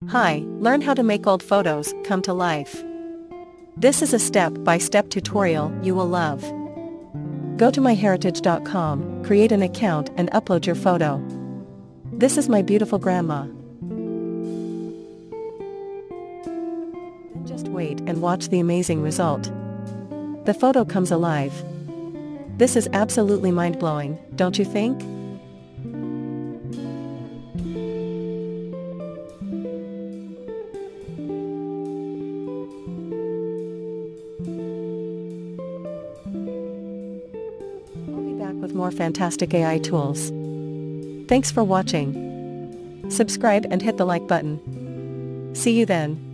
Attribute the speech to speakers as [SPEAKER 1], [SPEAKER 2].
[SPEAKER 1] Hi, learn how to make old photos come to life. This is a step-by-step tutorial you will love. Go to myheritage.com, create an account and upload your photo. This is my beautiful grandma. Then just wait and watch the amazing result. The photo comes alive. This is absolutely mind-blowing, don't you think? I'll be back with more fantastic AI tools. Thanks for watching. Subscribe and hit the like button. See you then.